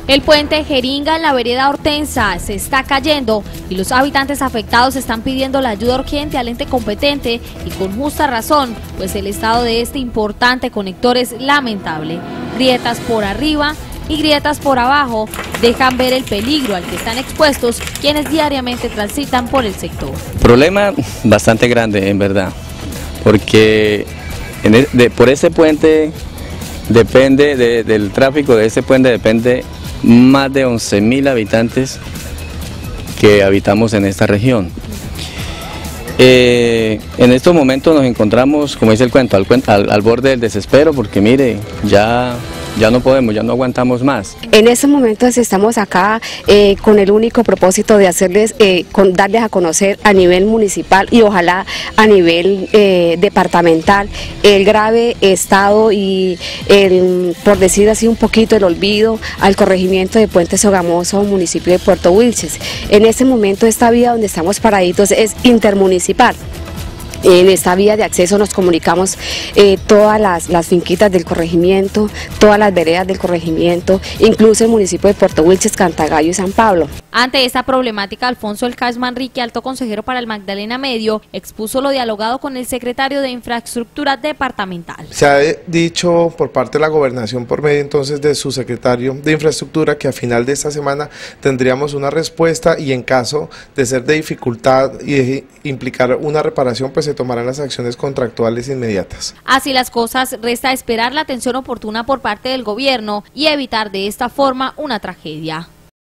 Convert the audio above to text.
El puente Jeringa en la vereda Hortensa se está cayendo y los habitantes afectados están pidiendo la ayuda urgente al ente competente y con justa razón, pues el estado de este importante conector es lamentable. Grietas por arriba y grietas por abajo dejan ver el peligro al que están expuestos quienes diariamente transitan por el sector. Problema bastante grande en verdad, porque por ese puente depende del tráfico de ese puente depende más de 11.000 habitantes que habitamos en esta región. En estos momentos nos encontramos, como dice el cuento, al borde del desespero, porque mire, ya no podemos, ya no aguantamos más. En estos momentos estamos acá con el único propósito de hacerles, darles a conocer a nivel municipal y ojalá a nivel departamental el grave estado y por decir así un poquito, el olvido al corregimiento de Puente Sogamoso, municipio de Puerto Wilches. En este momento esta vía donde estamos paraditos es intermunicipal. En esta vía de acceso nos comunicamos todas las finquitas del corregimiento, todas las veredas del corregimiento, incluso el municipio de Puerto Wilches, Cantagallo y San Pablo. Ante esta problemática, Alfonso El Cash Manrique, alto consejero para el Magdalena Medio, expuso lo dialogado con el secretario de Infraestructura Departamental. Se ha dicho por parte de la gobernación, por medio entonces de su secretario de Infraestructura, que a final de esta semana tendríamos una respuesta y en caso de ser de dificultad y de implicar una reparación, pues se tomarán las acciones contractuales inmediatas. Así las cosas, resta esperar la atención oportuna por parte del gobierno y evitar de esta forma una tragedia.